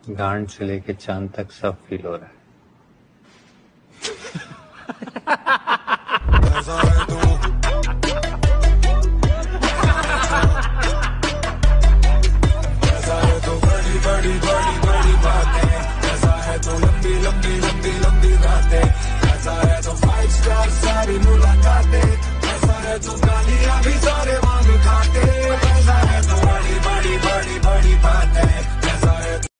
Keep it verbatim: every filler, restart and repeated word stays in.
गांड से लेके चांद तक सब फील हो रहा है।